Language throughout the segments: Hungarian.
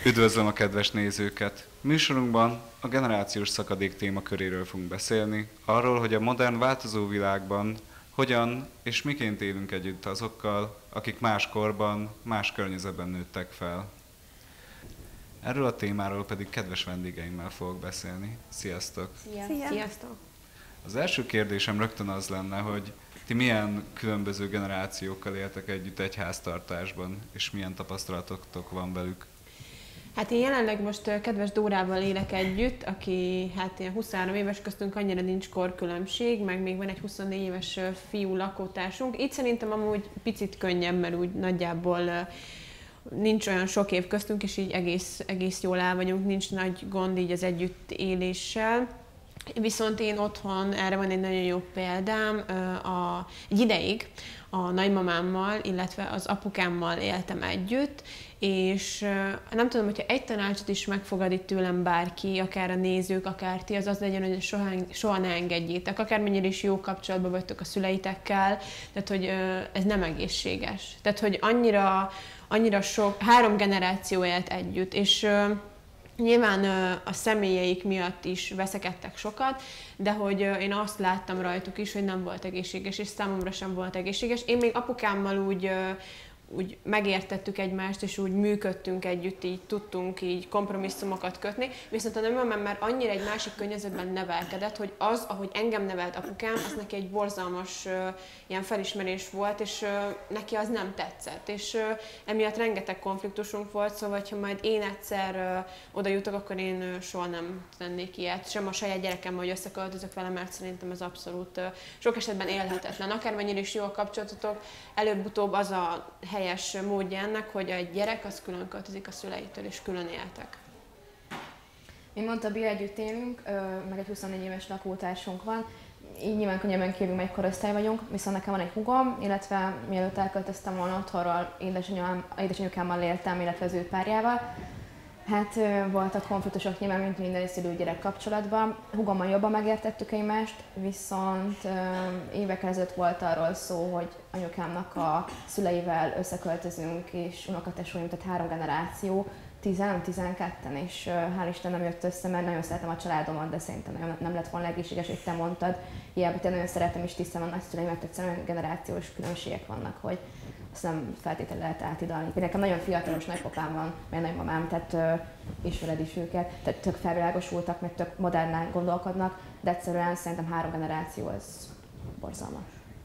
Üdvözlöm a kedves nézőket! Műsorunkban a generációs szakadék témaköréről fogunk beszélni, arról, hogy a modern változó világban hogyan és miként élünk együtt azokkal, akik más korban, más környezetben nőttek fel. Erről a témáról pedig kedves vendégeimmel fogok beszélni. Sziasztok! Sziasztok! Az első kérdésem rögtön az lenne, hogy ti milyen különböző generációkkal éltek együtt egy háztartásban, és milyen tapasztalatotok van velük? Hát én jelenleg most kedves Dórával élek együtt, aki hát ilyen 23 éves, köztünk annyira nincs korkülönbség, meg még van egy 24 éves fiú lakótársunk. Itt szerintem amúgy picit könnyebb, mert úgy nagyjából nincs olyan sok év köztünk, és így egész jól el vagyunk, nincs nagy gond így az együttéléssel. Viszont én otthon, erre van egy nagyon jó példám, egy ideig a nagymamámmal, illetve az apukámmal éltem együtt, és nem tudom, hogyha egy tanácsot is megfogad itt tőlem bárki, akár a nézők, akár ti, az legyen, hogy soha ne engedjétek, akármennyire is jó kapcsolatban vagytok a szüleitekkel, tehát hogy ez nem egészséges. Tehát, hogy annyira sok, 3 generáció élt együtt, és nyilván a személyeik miatt is veszekedtek sokat, de hogy én azt láttam rajtuk is, hogy nem volt egészséges, és számomra sem volt egészséges. Én még apukámmal úgy megértettük egymást, és úgy működtünk együtt, így tudtunk így kompromisszumokat kötni, viszont a nagymamám már annyira egy másik környezetben nevelkedett, hogy az, ahogy engem nevelt apukám, az neki egy borzalmas ilyen felismerés volt, és neki az nem tetszett, és emiatt rengeteg konfliktusunk volt, szóval ha majd én egyszer oda jutok, akkor én soha nem tennék ilyet, sem a saját gyerekemmel, hogy összeköltözök vele, mert szerintem ez abszolút sok esetben élhetetlen. Akármennyire is jó a kapcsolatotok, előbb-utóbb az a helyes módja ennek, hogy egy gyerek az külön költözik a szüleitől, és külön éltek. Mint mondta, mi együtt élünk, meg egy 24 éves lakótársunk van, így nyilván könnyebben kívülünk, egy korosztály vagyunk, viszont nekem van egy húgom, illetve mielőtt elköltöztem volna otthonról, édesanyukámmal éltem, illetve az ő párjával. Hát voltak konfliktusok nyilván, mint minden szülő-gyerek kapcsolatban. Húgommal jobban megértettük egymást, viszont évekkel ezelőtt volt arról szó, hogy anyukámnak a szüleivel összeköltözünk, és unokatesóim, tehát 3 generáció, 10-12-en, és hál' Isten nem jött össze, mert nagyon szeretem a családomat, de szerintem nem lett volna egészséges, hogy te mondtad. Hiába én nagyon szeretem és tisztem a nagyszüleimet, egyszerűen generációs különbségek vannak, hogy azt nem feltétlenül lehet átidalni. Nekem nagyon fiatalos nagypapám van, meg nagymamám, tehát ismered is őket, tehát tök felvilágosultak, meg tök modernen gondolkodnak, de egyszerűen szerintem 3 generáció az borzalmas.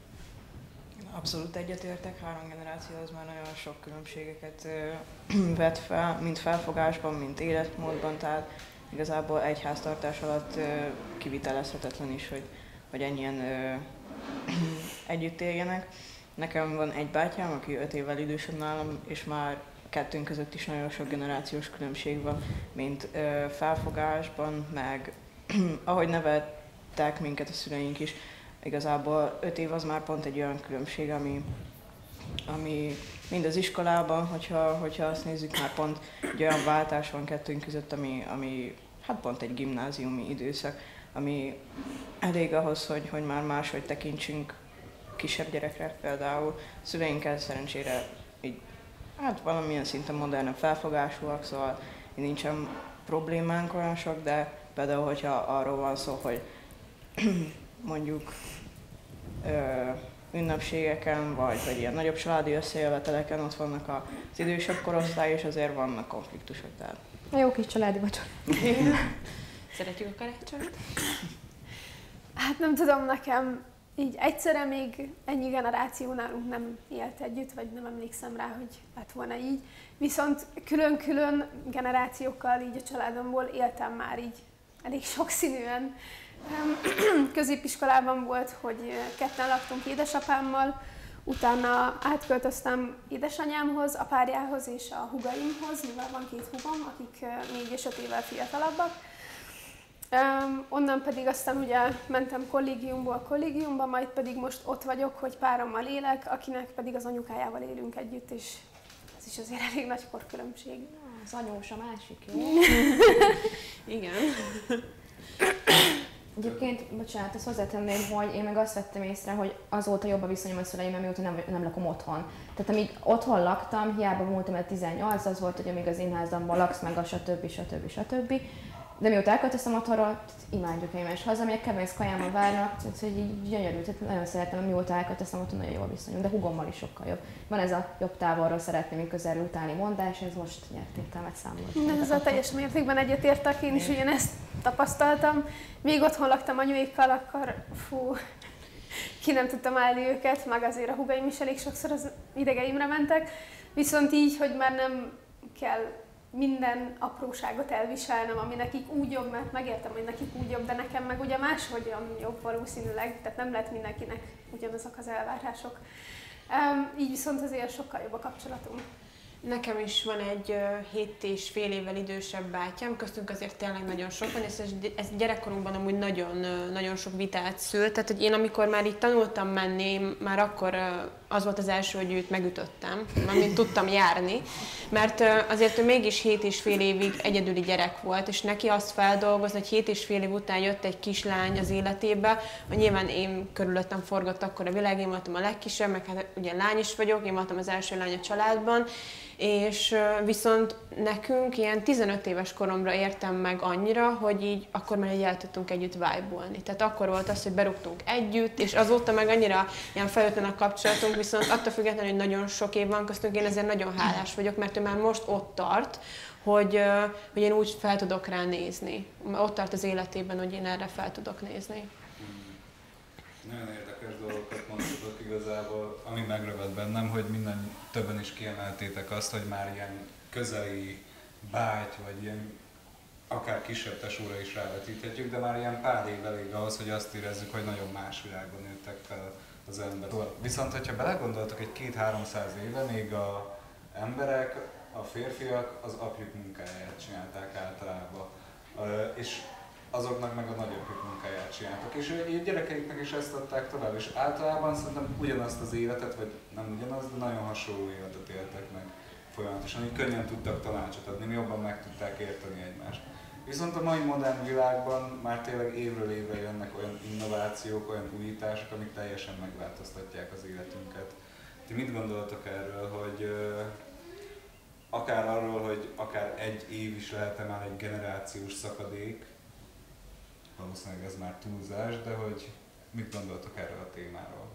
Abszolút egyetértek, 3 generáció az már nagyon sok különbségeket vet fel, mind felfogásban, mind életmódban, tehát igazából egy háztartás alatt kivitelezhetetlen is, hogy ennyien együtt éljenek. Nekem van egy bátyám, aki 5 évvel idősebb nálam, és már kettőnk között is nagyon sok generációs különbség van, mint felfogásban, meg ahogy neveltek minket a szüleink is. Igazából 5 év az már pont egy olyan különbség, ami mind az iskolában, hogyha azt nézzük, már pont egy olyan váltás van kettőnk között, ami hát pont egy gimnáziumi időszak, ami elég ahhoz, hogy már máshogy tekintsünk kisebb gyerekre például. Szüleinkkel szerencsére így, hát valamilyen szinten modernebb felfogásúak, szóval nincsen problémánk olyan sok, de például, hogyha arról van szó, hogy mondjuk ünnepségeken, vagy ilyen nagyobb családi összejöveteleken ott vannak az idősebb korosztály, és azért vannak konfliktusok. Tehát. A jó kis családi vacsora. Szeretjük a karácsonyt? Hát nem tudom, nekem így egyszerre még ennyi generáció nálunk nem élt együtt, vagy nem emlékszem rá, hogy lett volna így. Viszont külön-külön generációkkal így a családomból éltem már így elég sokszínűen. Középiskolában volt, hogy ketten laktunk édesapámmal, utána átköltöztem édesanyámhoz, a párjához és a húgaimhoz, mivel van 2 húgom, akik 4 és 5 évvel fiatalabbak. Onnan pedig aztán ugye mentem kollégiumba, majd pedig most ott vagyok, hogy párommal élek, akinek pedig az anyukájával élünk együtt, és ez is azért elég nagy korkülönbség. Az anyós a másik, jó? Igen. Egyébként, bocsánat, ezt hozzátenném, hogy én meg azt vettem észre, hogy azóta jobb a viszonyom a szüleimmel, mióta nem lakom otthon. Tehát amíg otthon laktam, hiába múltam el 18, az volt, hogy amíg az énházamban laksz, meg a stb. De mióta elköltöztem otthonról, imádjuk egymás hazamegyek, kedvenc kajámmal várnak, hogy így gyönyörű, tehát nagyon szeretem, mióta elköltöztem otthon, nagyon jó a viszonyom, de hugommal is sokkal jobb. Van ez a jobb távolról szeretném, mint közelről utáni mondás, ez most nyert értelmet számolni. Nem, ezzel teljes mértékben egyetértek, én is ugyanezt tapasztaltam. Még otthon laktam anyuékkal, akkor ki nem tudtam állni őket, meg azért a húgaim is elég sokszor az idegeimre mentek. Viszont így, hogy már nem kell minden apróságot elviselnem, ami nekik úgy jobb, mert megértem, hogy nekik úgy jobb, de nekem meg ugye máshogyan jobb valószínűleg, tehát nem lehet mindenkinek ugyanazok az elvárások. Így viszont azért sokkal jobb a kapcsolatunk. Nekem is van egy 7,5 évvel idősebb bátyám, köztünk azért tényleg nagyon sok van, és ez gyerekkorunkban amúgy nagyon sok vitát szült. Tehát, hogy én amikor már így tanultam menni, már akkor az volt az első, hogy őt megütöttem, amint tudtam járni, mert azért ő mégis 7,5 évig egyedüli gyerek volt, és neki azt feldolgozni, hogy 7,5 év után jött egy kislány az életébe, hogy nyilván én körülöttem forgott akkor a világ, én voltam a legkisebb, meg hát ugye lány is vagyok, én voltam az első lány a családban, és viszont nekünk ilyen 15 éves koromra értem meg annyira, hogy így akkor már el tudtunk együtt vibe-olni. Tehát akkor volt az, hogy berúgtunk együtt, és azóta meg annyira ilyen felülten a kapcsolatunk, viszont attól függetlenül, hogy nagyon sok év van köztünk, én ezért nagyon hálás vagyok, mert ő már most ott tart, hogy én úgy fel tudok rá nézni. Ott tart az életében, hogy én erre fel tudok nézni. Nagyon érdekes dolgokat mondtatok igazából, ami megragad bennem, hogy minden többen is kiemeltétek azt, hogy már ilyen közeli báty, vagy ilyen akár kisebb tesóra is rávetíthetjük, de már ilyen pár év elég ahhoz, hogy azt érezzük, hogy nagyon más világban nőttek fel az emberek. Viszont, hogyha belegondoltok egy 200-300 éve, még az emberek, a férfiak az apjuk munkáját csinálták általában. És azoknak meg a nagyapjuk munkáját csináltak. És a gyerekeiknek is ezt adták tovább, és általában szerintem ugyanazt az életet, vagy nem ugyanazt, de nagyon hasonló életet éltek meg folyamatosan, így könnyen tudtak tanácsot adni, jobban meg tudták érteni egymást. Viszont a mai modern világban már tényleg évről évre jönnek olyan innovációk, olyan újítások, amik teljesen megváltoztatják az életünket. Ti mit gondoltok erről, hogy akár arról, hogy akár egy év is lehet-e már egy generációs szakadék, valószínűleg ez már túlzás, de hogy mit gondoltok erről a témáról?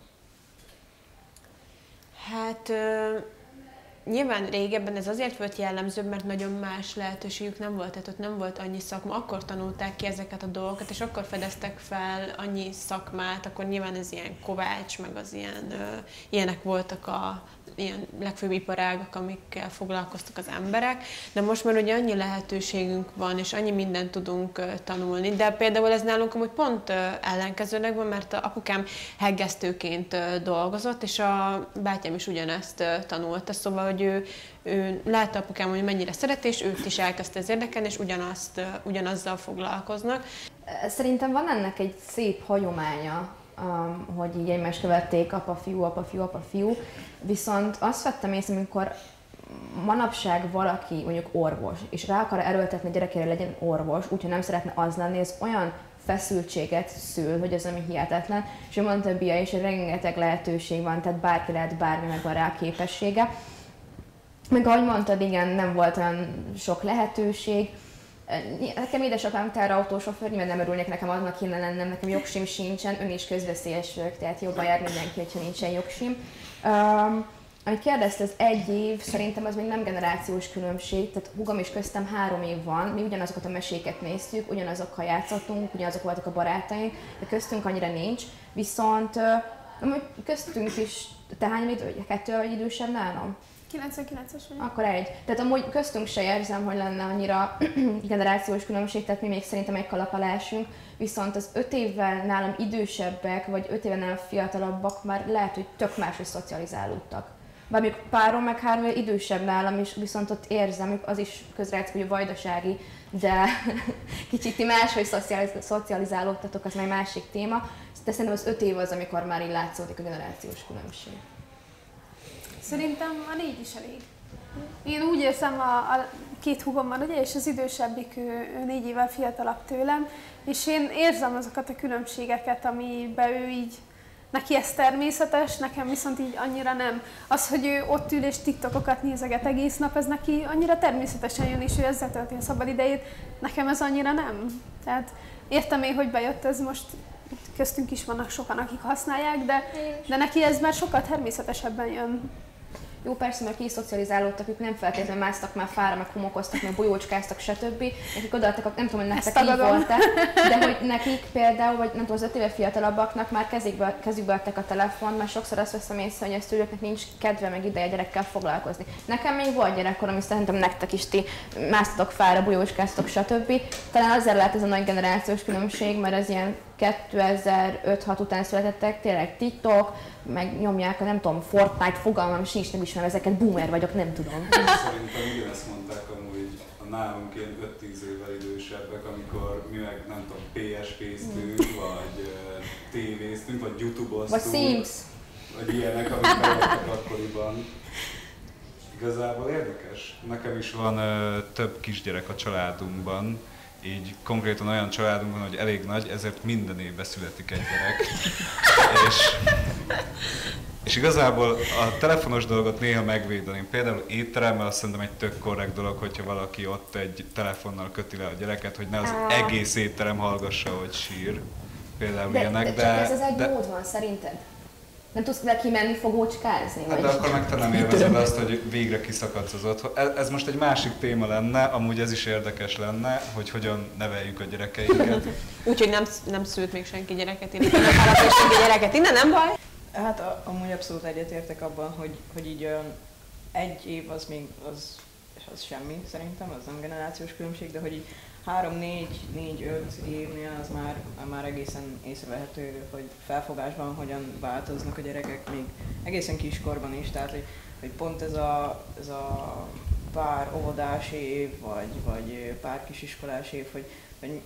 Hát nyilván régebben ez azért volt jellemzőbb, mert nagyon más lehetőségük nem volt, tehát ott nem volt annyi szakma, akkor tanulták ki ezeket a dolgokat, és akkor fedeztek fel annyi szakmát, akkor nyilván ez ilyen kovács, meg az ilyenek voltak a ilyen legfőbb iparágak, amikkel foglalkoztak az emberek, de most már ugye annyi lehetőségünk van, és annyi mindent tudunk tanulni, de például ez nálunk amúgy pont ellenkezőleg van, mert a apukám heggesztőként dolgozott, és a bátyám is ugyanezt tanulta, szóval, hogy ő látta apukám, hogy mennyire szereti, és őt is elkezdte ez érdekelni, és ugyanazzal foglalkoznak. Szerintem van ennek egy szép hagyománya, hogy így egymást követték apa-fiú, apa-fiú, apa-fiú. Viszont azt vettem észre, amikor manapság valaki mondjuk orvos, és rá akar erőltetni a gyerekére, legyen orvos, úgyhogy nem szeretne az lenni, ez olyan feszültséget szül, hogy ez ami hihetetlen. És ő mondta Bia is, hogy rengeteg lehetőség van, tehát bárki lehet bármi, meg van rá képessége. Meg ahogy mondtad, igen, nem volt olyan sok lehetőség. Nekem édesapám teherautósofőr, nyilván nem örülnék nekem annak kéne lennem, nekem jogsim sincsen, ön is közveszélyes vagyok, tehát jobban jár mindenki, hogyha nincsen jogsim. Amit kérdezte, az egy év, szerintem az még nem generációs különbség, tehát húgom és köztem 3 év van, mi ugyanazokat a meséket néztük, ugyanazokkal játszottunk, ugyanazok voltak a barátaink, de köztünk annyira nincs, viszont köztünk is, te hány idő, 2 idősebb nálam? 99-es vagyok. Akkor egy. Tehát amúgy köztünk se érzem, hogy lenne annyira generációs különbség, tehát mi még szerintem egy kalap alá esünk, viszont az 5 évvel nálam idősebbek, vagy 5 évvel nálam fiatalabbak már lehet, hogy tök máshogy szocializálódtak. Bár még párom meg 3 évvel idősebb nálam is, viszont ott érzem, az is közrejátszik, hogy vajdasági, de kicsit ti máshogy szocializálódtatok, az már másik téma. De szerintem az 5 év az, amikor már így látszódik a generációs különbség. Szerintem a 4 is elég. Én úgy érzem a két húgommal, ugye, és az idősebbik, ő 4 évvel fiatalabb tőlem, és én érzem azokat a különbségeket, amiben ő így, neki ez természetes, nekem viszont így annyira nem. Az, hogy ő ott ül és TikTokokat nézeget egész nap, ez neki annyira természetesen jön, és ő ezzel tölti a szabad idejét, nekem ez annyira nem. Tehát értem én, hogy bejött ez most, köztünk is vannak sokan, akik használják, de neki ez már sokkal természetesebben jön. Jó, persze, mert kiszocializálódtak, ők nem feltétlenül másztak már fára, meg homokoztak, meg bolyócskáztak, stb. Nekik odaadtak, nem tudom, hogy nektek így volt-e, de hogy nekik például, vagy nem tudom, az 5 éve fiatalabbaknak már kezükbe adták a telefon, mert sokszor azt veszem észre, hogy a szülőknek nincs kedve meg ideje gyerekkel foglalkozni. Nekem még volt gyerekkorom, és szerintem nektek is ti másztatok fára, bolyóskáztatok, stb. Talán azért lehet ez a nagy generációs különbség, mert ez ilyen 2005-6 után születettek, tényleg TikTok, meg nyomják a nem tudom, Fortnite, fogalmam sincs, nem ismerem ezeket, boomer vagyok, nem tudom. Szerintem ugyanezt mondták amúgy a nálunk ilyen 5-10 évvel idősebbek, amikor mi meg nem tudom, PSP-ztünk, vagy tévéztünk, vagy YouTube-oztunk. Vagy Sims. Vagy ilyenek, amik bejöttek akkoriban. Igazából érdekes. Nekem is van több kisgyerek a családunkban, így konkrétan olyan családunk van, hogy elég nagy, ezért minden évben születik egy gyerek. és igazából a telefonos dolgot néha megvédeném. Például étteremmel azt szerintem egy tök korrekt dolog, hogyha valaki ott egy telefonnal köti le a gyereket, hogy ne az egész étterem hallgassa, hogy sír. Például ilyenek, de csak ez egy mód van, szerinted? Nem tudsz le kimenni fogócskázni? Hát de akkor meg te nem élvezed azt, hogy végre kiszakadsz az otthon. Ez most egy másik téma lenne, amúgy ez is érdekes lenne, hogy hogyan neveljük a gyerekeinket. Úgyhogy nem szült még senki gyereket, én nem hallottam senki gyereket innen, nem baj? Hát amúgy abszolút egyetértek abban, hogy így olyan 1 év az még az semmi szerintem, az nem generációs különbség, de hogy így 3-4-5 évnél az már egészen észrevehető, hogy felfogásban hogyan változnak a gyerekek, még egészen kiskorban is, tehát hogy pont ez a pár óvodás év, vagy pár kisiskolás év, hogy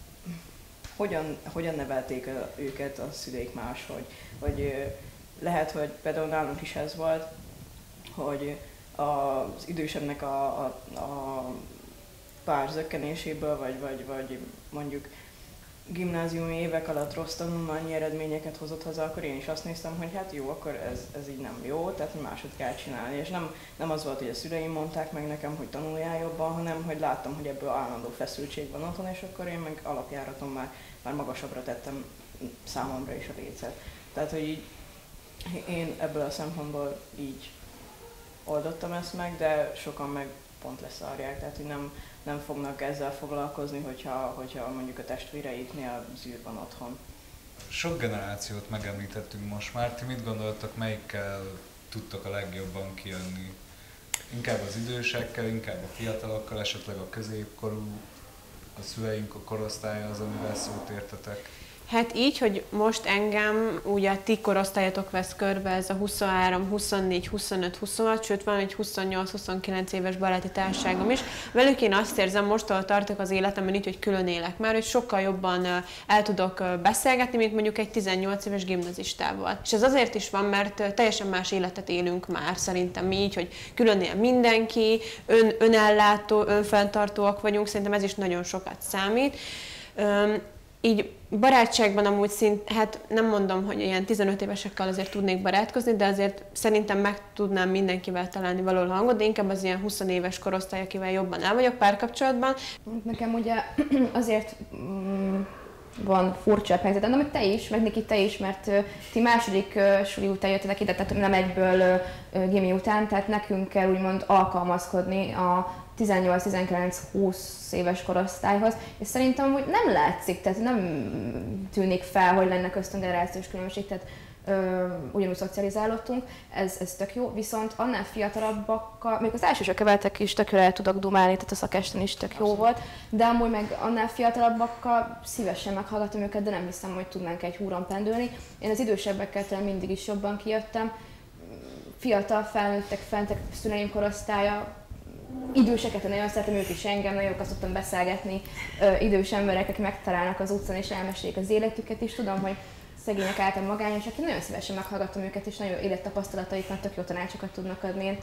hogyan nevelték őket a szüleik máshogy. Hogy lehet, hogy például nálunk is ez volt, hogy az idősebbnek a pár zökkenéséből, vagy mondjuk gimnáziumi évek alatt rossz tanulmányi eredményeket hozott haza, akkor én is azt néztem, hogy hát jó, akkor ez így nem jó, tehát máshogy kell csinálni. És nem az volt, hogy a szüleim mondták meg nekem, hogy tanuljál jobban, hanem hogy láttam, hogy ebből állandó feszültség van otthon, és akkor én meg alapjáraton már magasabbra tettem számomra is a lécet. Tehát, hogy így én ebből a szempontból így oldottam ezt meg, de sokan meg pont leszarják, tehát hogy nem fognak ezzel foglalkozni, hogyha mondjuk a testvéreiknél zűr van otthon. Sok generációt megemlítettünk most már, ti mit gondoltak, melyikkel tudtok a legjobban kijönni? Inkább az idősekkel, inkább a fiatalokkal, esetleg a középkorú, a szüleink, a korosztálya az, amivel szót értetek? Hát így, hogy most engem ugye a ti korosztályatok vesz körbe, ez a 23, 24, 25, 26, sőt van egy 28-29 éves baráti társaságom is. Velük én azt érzem, most ahol tartok az életemben így, hogy külön élek már, hogy sokkal jobban el tudok beszélgetni, mint mondjuk egy 18 éves gimnazistával. És ez azért is van, mert teljesen más életet élünk már szerintem mi így, hogy külön él mindenki, önellátó, önfenntartóak vagyunk, szerintem ez is nagyon sokat számít. Így barátságban amúgy hát nem mondom, hogy ilyen 15 évesekkel azért tudnék barátkozni, de azért szerintem meg tudnám mindenkivel találni valahol hangot, de inkább az ilyen 20 éves korosztály, akivel jobban el vagyok párkapcsolatban. Nekem ugye azért van furcsább helyzetem, de meg te is, meg Niki, te is, mert ti második suli után jöttetek ide, tehát nem egyből gimi után, tehát nekünk kell úgymond alkalmazkodni a 18-19-20 éves korosztályhoz, és szerintem hogy nem látszik, tehát nem tűnik fel, hogy lenne köztünk generációs különbség, tehát ugyanúgy szocializálódtunk, ez tök jó, viszont annál fiatalabbakkal, még az elsősökeveltek is tökre el tudok dumálni, tehát a szakesten is tök jó volt, de amúgy meg annál fiatalabbakkal szívesen meghallgatom őket, de nem hiszem, hogy tudnánk egy húron pendülni. Én az idősebbekkel mindig is jobban kijöttem, fiatal felnőttek, fentek szüleim korosztálya, időseket nagyon szeretem, ők is engem, nagyon jókat szoktam beszélgetni, idős emberek, akik megtalálnak az utcán és elmesélik az életüket is. Tudom, hogy szegények álltam magányosak, én nagyon szívesen meghallgatom őket, és nagyon élettapasztalataiknak tök jó tanácsokat tudnak adni. Én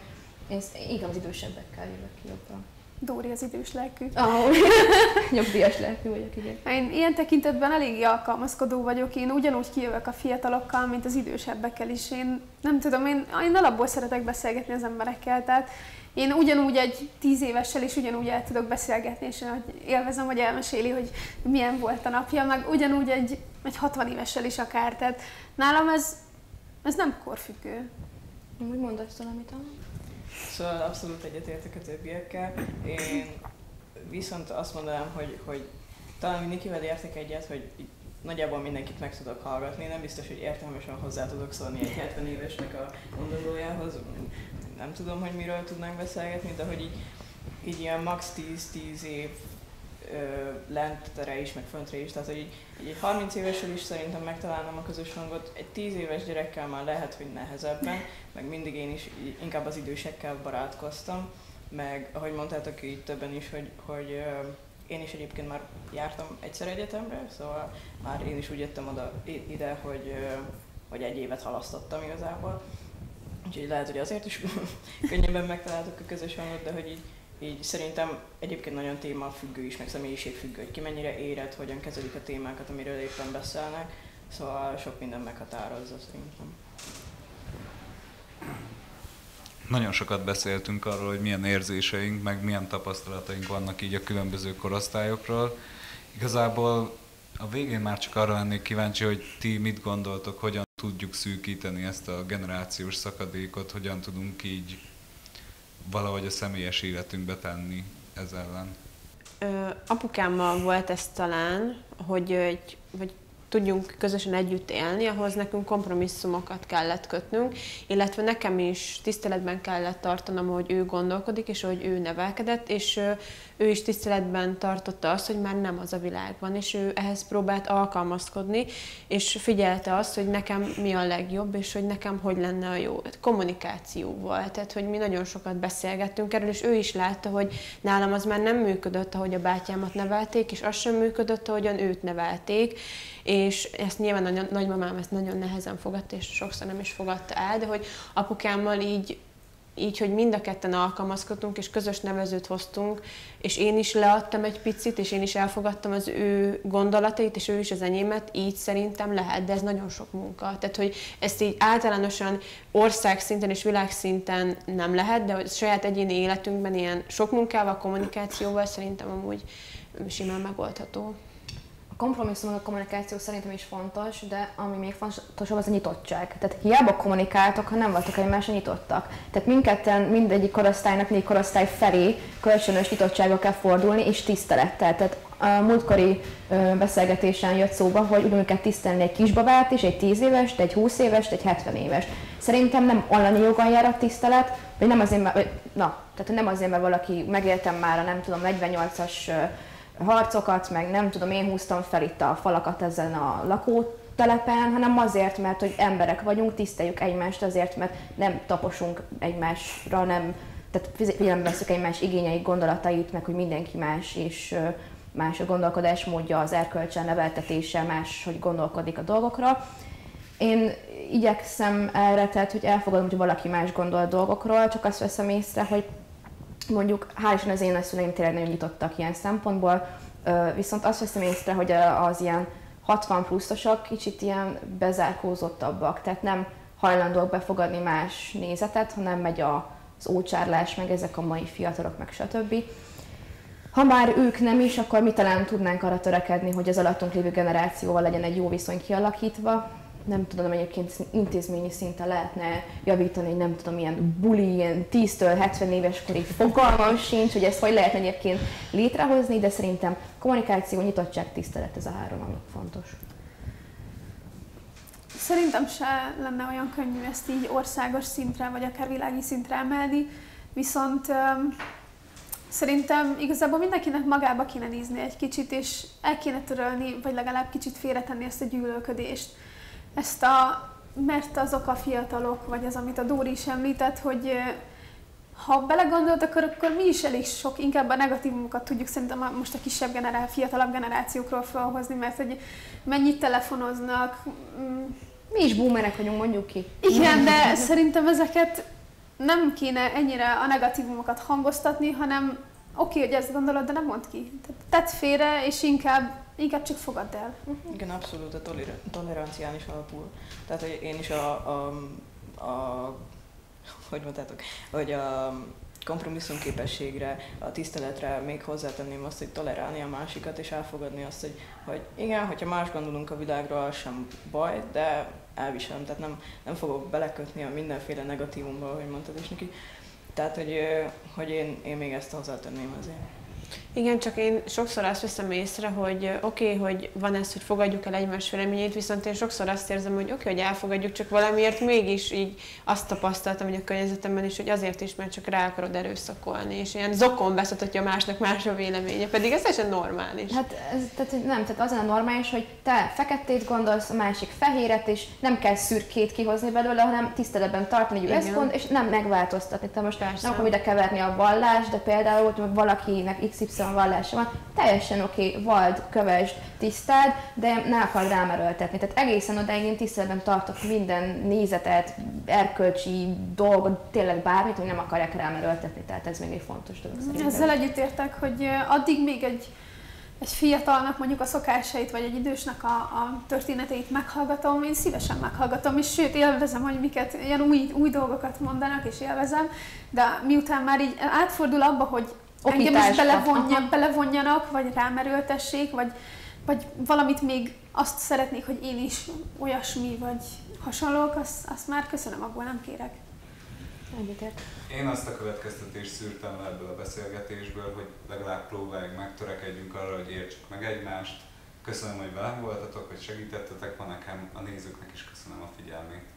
Igen, az idősebbekkel jövök ki jobban. Dóri az idős lelkű. Nyugdíjas lelkű vagyok, igen. Én ilyen tekintetben eléggé alkalmazkodó vagyok. Én ugyanúgy kijövök a fiatalokkal, mint az idősebbekkel is. Én nem tudom, én alapból szeretek beszélgetni az emberekkel, tehát én ugyanúgy egy 10 évessel is ugyanúgy el tudok beszélgetni, és élvezem, hogy elmeséli, hogy milyen volt a napja, meg ugyanúgy egy 60 évessel is akár. Tehát nálam ez nem korfüggő. Úgy mondasz valamit, Anna? Szóval abszolút egyetértek a többiekkel. Én viszont azt mondanám, hogy talán Nikivel értek egyet, hogy nagyjából mindenkit meg tudok hallgatni. Nem biztos, hogy értelmesen hozzá tudok szólni egy 70 évesnek a mondandójához. Nem tudom, hogy miről tudnánk beszélgetni, de hogy így ilyen max. 10 év lentre is, meg föntre is. Tehát, hogy így egy 30 évessel is szerintem megtalálnom a közös hangot. Egy 10 éves gyerekkel már lehet, hogy nehezebben, meg mindig én is inkább az idősekkel barátkoztam. Meg ahogy mondtátok így többen is, hogy én is egyébként már jártam egyszer egyetemre, szóval már én is úgy jöttem ide, hogy egy évet halasztottam igazából. Úgyhogy lehet, hogy azért is könnyebben megtaláltuk a közös hangot, de hogy így szerintem egyébként nagyon témafüggő is, meg személyiségfüggő, hogy ki mennyire érett, hogyan kezelik a témákat, amiről éppen beszélnek. Szóval sok minden meghatározza szerintem. Nagyon sokat beszéltünk arról, hogy milyen érzéseink, meg milyen tapasztalataink vannak így a különböző korosztályokról. Igazából a végén már csak arra lennék kíváncsi, hogy ti mit gondoltok, hogyan tudjuk szűkíteni ezt a generációs szakadékot, hogyan tudunk így valahogy a személyes életünkbe tenni ez ellen. Apukámmal volt ez talán, hogy tudjunk közösen együtt élni, ahhoz nekünk kompromisszumokat kellett kötnünk, illetve nekem is tiszteletben kellett tartanom, hogy ő gondolkodik, és hogy ő nevelkedett, és ő is tiszteletben tartotta azt, hogy már nem az a világban, és ő ehhez próbált alkalmazkodni, és figyelte azt, hogy nekem mi a legjobb, és hogy nekem hogy lenne a jó. Kommunikáció volt, tehát hogy mi nagyon sokat beszélgettünk erről, és ő is látta, hogy nálam az már nem működött, ahogy a bátyámat nevelték, és az sem működött, ahogyan őt nevelték, és ezt nyilván a nagymamám ezt nagyon nehezen fogadta, és sokszor nem is fogadta el, de hogy apukámmal így, hogy mind a ketten alkalmazkodtunk, és közös nevezőt hoztunk, és én is leadtam egy picit, és én is elfogadtam az ő gondolatait, és ő is az enyémet, így szerintem lehet, de ez nagyon sok munka. Tehát, hogy ezt így általánosan országszinten és világszinten nem lehet, de a saját egyéni életünkben ilyen sok munkával, kommunikációval szerintem amúgy simán megoldható. A kompromisszum, a kommunikáció szerintem is fontos, de ami még fontosabb, az a nyitottság. Tehát hiába kommunikáltok, ha nem voltak egymásra nyitottak. Tehát mindketten, mindegyik korosztálynak, mindegyik korosztály felé kölcsönös nyitottsággal kell fordulni, és tisztelettel. Tehát a múltkori beszélgetésen jött szóba, hogy ugyanúgy kell tisztelni egy kisbabát is, egy 10 évest, egy 20 évest, egy 70 évest. Szerintem nem alanyi jogon jár a tisztelet, vagy nem azért, tehát nem azért, mert valaki megéltem már a nem tudom 48-as harcokat, meg nem tudom, én húztam fel itt a falakat ezen a lakótelepen, hanem azért, mert hogy emberek vagyunk, tiszteljük egymást azért, mert nem taposunk egymásra, tehát figyelembe veszük egymás igényeit, gondolatait, meg hogy mindenki más, és más a gondolkodásmódja, az erkölcse, neveltetése, más, hogy gondolkodik a dolgokra. Én igyekszem erre, tehát hogy elfogadom, hogy valaki más gondol a dolgokról, csak azt veszem észre, hogy mondjuk hál' Isten az én nagyszüleim tényleg nagyon nyitottak ilyen szempontból, viszont azt veszem észre, hogy az ilyen 60 pluszosok kicsit ilyen bezárkózottabbak, tehát nem hajlandók befogadni más nézetet, hanem megy az ócsárlás, meg ezek a mai fiatalok, meg stb. Ha már ők nem is, akkor mi talán tudnánk arra törekedni, hogy az alattunk lévő generációval legyen egy jó viszony kialakítva. Nem tudom, egyébként intézményi szinten lehetne javítani, nem tudom, ilyen buli, ilyen 10-től 70 éves korig fogalmam sincs, hogy ezt hogy lehetne egyébként létrehozni, de szerintem kommunikáció, nyitottság, tisztelet, ez a három, ami fontos. Szerintem se lenne olyan könnyű ezt így országos szintre, vagy akár világi szintre emelni, viszont szerintem igazából mindenkinek magába kéne nézni egy kicsit, és el kéne törölni, vagy legalább kicsit félretenni ezt a gyűlölködést. Mert azok a fiatalok, vagy az, amit a Dóri is említett, hogy ha belegondoltak, akkor mi is elég sok, inkább a negatívumokat tudjuk szerintem most a fiatalabb generációkról felhozni, mert hogy mennyit telefonoznak. Mi is boomerek vagyunk, mondjuk ki. Igen, de szerintem ezeket nem kéne ennyire a negatívumokat hangoztatni, hanem oké, hogy ezt gondolod, de nem mondd ki. Tehát tedd félre, és inkább csak fogadd el. Igen, abszolút a tolerancián is alapul. Tehát, hogy én is hogy mondtátok, hogy a kompromisszumképességre, a tiszteletre még hozzátenném azt, hogy tolerálni a másikat, és elfogadni azt, hogy igen, hogyha más gondolunk a világról, sem baj, de elviselem, tehát nem fogok belekötni a mindenféle negatívumba, ahogy mondtad is neki. Tehát, hogy én még ezt hozzátenném azért. Igen, csak én sokszor azt veszem észre, hogy oké, hogy van ez, hogy fogadjuk el egymás véleményét, viszont én sokszor azt érzem, hogy oké, hogy elfogadjuk, csak valamiért mégis így azt tapasztaltam, hogy a környezetemben is, hogy azért is, mert csak rá akarod erőszakolni, és ilyen zokon veszed, hogyha másnak más a véleménye, pedig ez teljesen normális. Hát tehát az a normális, hogy te feketét gondolsz, a másik fehéret, és nem kell szürkét kihozni belőle, hanem tiszteletben tartani egy üvegpont, és nem megváltoztatni. Te most nem akarom ide keverni a vallást, de például hogy valakinek XY vallása van, teljesen oké, vald, kövesd, tiszteld, de ne akar rám erőltetni. Tehát egészen odáig én tiszteletben tartok minden nézetet, erkölcsi dolgot, tényleg bármit, hogy nem akarják rám erőltetni, tehát ez még egy fontos dolog szerintem. Ezzel együttértek, hogy addig még egy fiatalnak mondjuk a szokásait, vagy egy idősnek a történeteit meghallgatom, én szívesen meghallgatom, és sőt élvezem, hogy miket, ilyen új dolgokat mondanak, és élvezem, de miután már így átfordul abba, hogy engem is belevonjanak, vagy rámerőltessék, vagy valamit még azt szeretnék, hogy én is olyasmi, vagy hasonlók, azt már köszönöm, abból nem kérek. Egyetért. Én azt a következtetést szűrtem le ebből a beszélgetésből, hogy legalább próbáljuk meg, törekedjünk arra, hogy értsük meg egymást. Köszönöm, hogy velem voltatok, hogy segítettetek ma nekem, a nézőknek is köszönöm a figyelmét.